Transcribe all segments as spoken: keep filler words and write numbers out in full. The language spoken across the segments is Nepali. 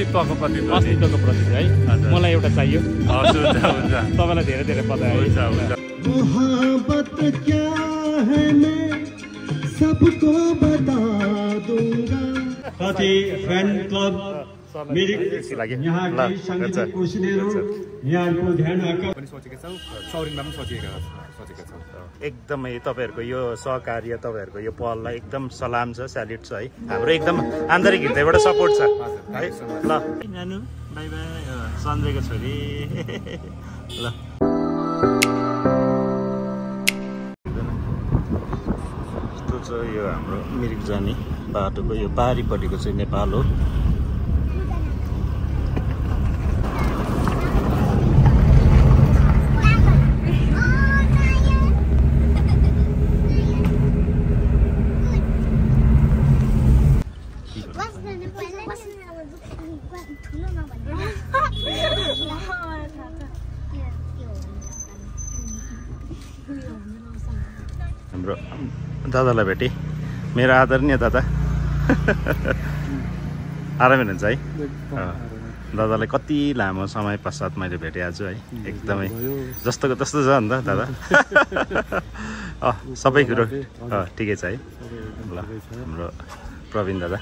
अस्तित्वको प्रतीक हो नि। अस्तित्वको प्रतीक है। हजुर। मलाई एउटा चाहियो। हजुर हुन्छ हुन्छ तपाईँलाई धेरै धेरै बधाई। हुन्छ हुन्छ मोहब्बत क्या है मैं सबको बता दूंगा। साथी फ्यान क्लब मिरिक यहाँ केही सङ्गीतक कोसिनेहरू यहाँहरूको ध्यान आकर्षण पनि सोचेका छौँ, सौरिनमा पनि सोचेका सोचेका छौँ। एकदमै तपाईँहरूको यो सहकार्य तपाईँहरूको यो पहललाई एकदम सलाम छ, स्याल्युट छ है। हाम्रो एकदम आन्तरिक हृदयबाट सपोर्ट छ है। ल नानु बाई बाई। सन्जयको छोरी ल यस्तो छ यो हाम्रो मिरिक जाने बाटोको यो पारीपट्टिको चाहिँ नेपाल हो। हाम्रो दादालाई भेटेँ, मेरो आदरणीय दादा। आरामै हुनुहुन्छ है? दादालाई कति लामो समय पश्चात मैले भेटेँ आज है। एकदमै जस्तोको तस्तो छ नि त दादा। अँ सबै कुरो अँ ठिकै छ है। ल हाम्रो प्रवीण दादा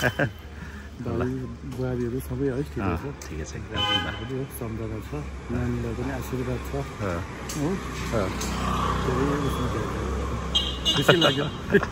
बुहारीहरू सबै है ठिकै छ एकदम सम्झना छ, नानीलाई पनि आशीर्वाद छ हो। खुसी लाग्यो।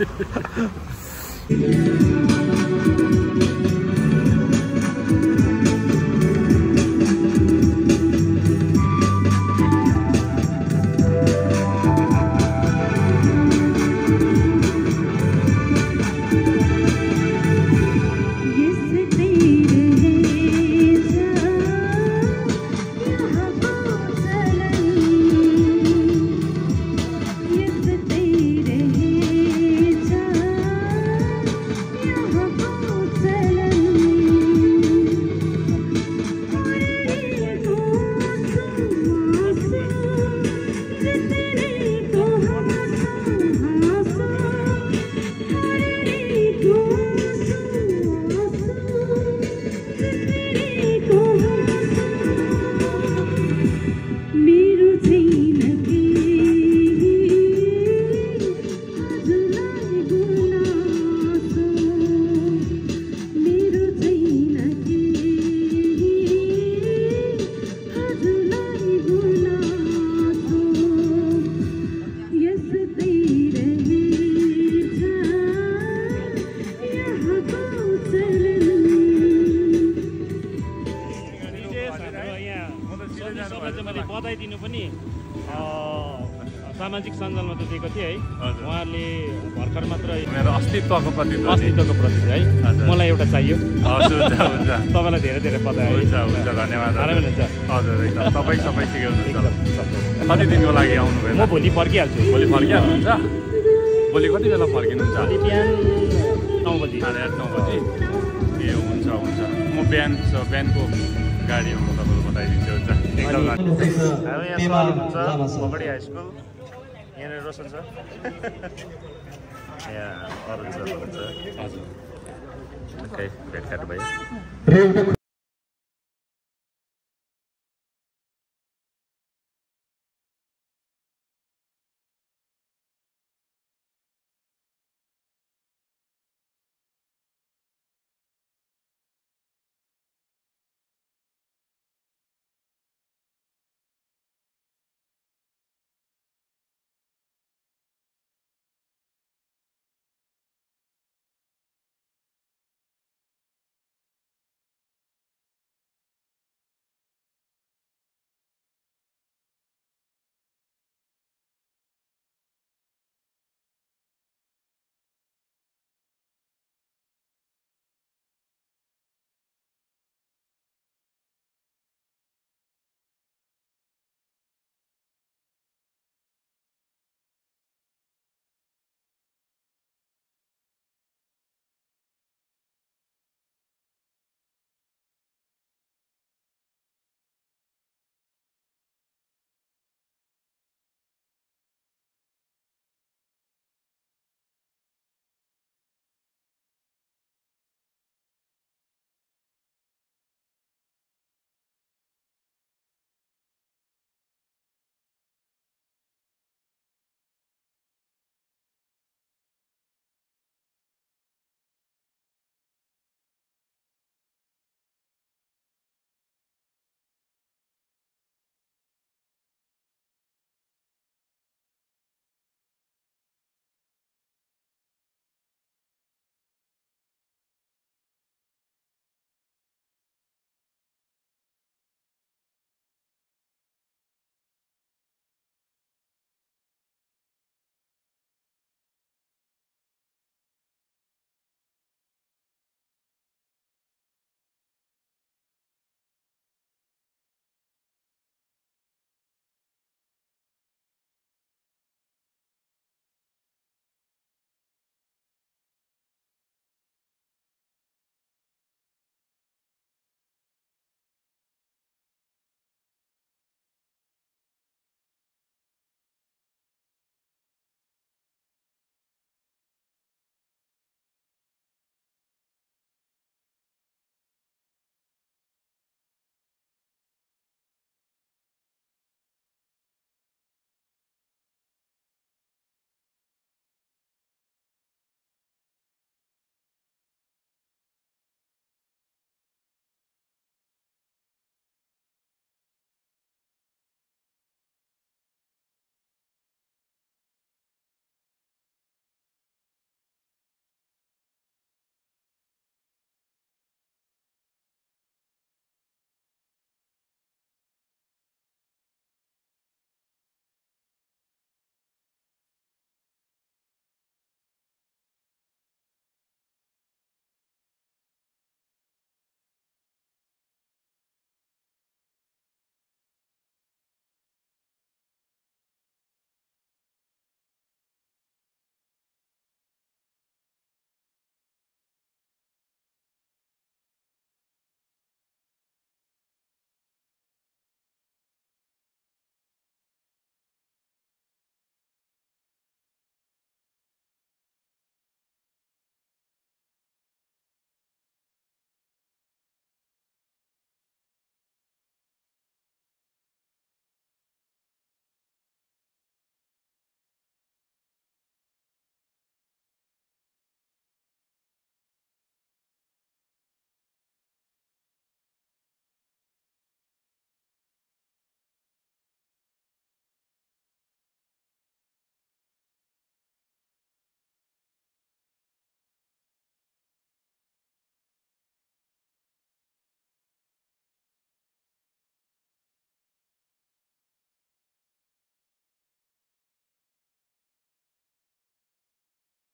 मैले बधाई दिनु पनि सामाजिक सञ्जालमा त दिएको थिएँ है। उहाँहरूले भर्खर मात्र मेरो अस्तित्वको प्रतीक हो नि। अस्तित्वको प्रतीक है। मलाई एउटा चाहियो। हजुर हुन्छ हुन्छ तपाईँलाई धेरै धेरै बधाई। हुन्छ हुन्छ धन्यवाद। आरामै हुनुहुन्छ? हजुर एकदम तपाईँ सबै ठिकै हुनुहुन्छ। कति दिनको लागि आउनुभयो? म भोलि फर्किहाल्छु। भोलि फर्किहाल्नुहुन्छ? भोलि कति बेला फर्किनुहुन्छ? भोलि बिहान नौ बजी। साढे आठ नौ बजी ए हुन्छ हुन्छ। म बिहान बिहानको गाडीमा म तपाईँलाई बताइदिन्छु। हुन्छ एकदम हाम्रो यहाँ सर हुनुहुन्छ पगडी हाई स्कुल, यहाँनिर रोशन छ, यहाँ अरुण सर हुनुहुन्छ। हजुर ओके भेटघाट भयो।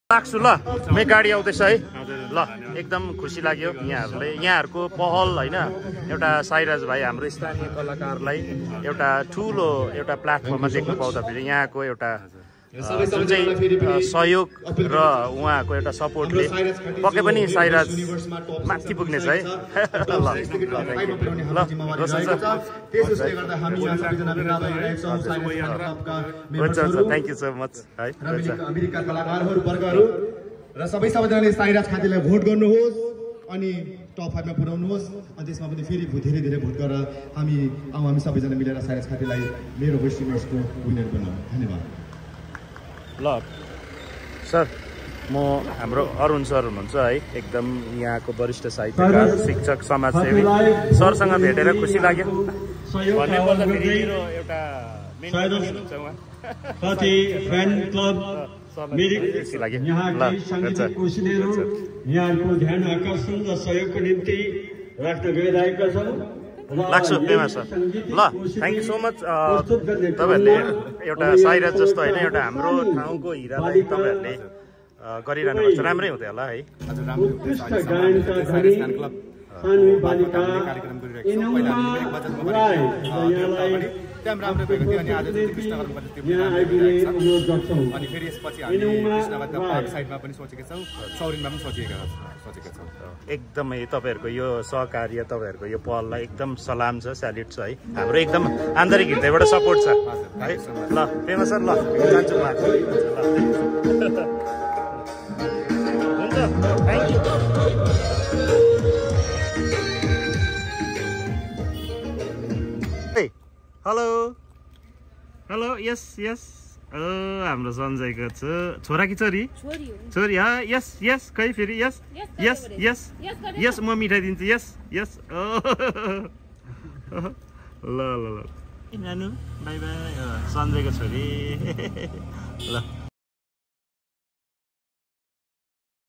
लाग्छु ल मे गाडी आउँदैछ है ल एकदम खुसी लाग्यो यहाँहरूले यहाँहरूको पहल होइन एउटा साइराज भाइ हाम्रो स्थानीय कलाकारलाई एउटा ठुलो एउटा प्लेटफर्ममा देख्नु पाउँदाखेरि यहाँको एउटा जुन चाहिँ सहयोग र उहाँको एउटा सपोर्टले पक्कै पनि साइराज माथि पुग्नेछ है ल ल रोशन सर हुन्छ हुन्छ थ्याङ्क यू सो मच है अमेरिका कलाकारहरू वर्गहरू र सबै सबैजनाले साइराज खातीलाई भोट गर्नुहोस् अनि टप फाइभमा पुर्याउनुहोस् अनि त्यसमा पनि फेरि धेरै धेरै भोट गरेर हामी आउँ हामी सबैजना मिलेर साइराज खातीलाई मेरो वेस्ट इन्डिजको विनर बनाऊँ धन्यवाद ल सर म हाम्रो अरुण सर हुनुहुन्छ है एकदम यहाँको वरिष्ठ साहित्यकार शिक्षक समाजसेवी सरसँग भेटेर खुसी लाग्यो भन्ने पर्दाखेरि मेरो एउटा साथी फ्यान क्लब खुसी लाग्यो यहाँकै सङ्गीत कोसिनेहरू यहाँहरूको ध्यान आकर्षण र सहयोगको निम्ति राख्न गइरहेका छौँ लाग्छ पेमा सर ल थ्याङ्क यू सो मच तपाईँहरूले एउटा साइराज जस्तो होइन एउटा हाम्रो ठाउँको हिरालाई तपाईँहरूले गरिरहनु भएको छ राम्रै हुँदै होला है एकदम राम्रो भएको थियो अनि आज चाहिँ कृष्णगरमा पनि त्यो अनि फेरि यसपछि हामी कृष्णगरका पार्क साइडमा पनि सोचेका छौँ सौरिनमा पनि सोचेका सोचेका छौँ एकदमै तपाईँहरूको यो सहकार्य तपाईँहरूको यो पहललाई एकदम सलाम छ स्याल्युट छ है हाम्रो एकदम आन्तरिक हृदयबाट सपोर्ट छ है ल पेमा सर ल जान्छु म हुन्छ thank you hello hello yes yes हाम्रो सञ्जयको छोरा कि छोरी छोरी हा यस यस खै फेरि यस यस यस यस म मिठाई दिन्छु यस यस ल ल ल नानु बाई बाई सञ्जयको छोरी ल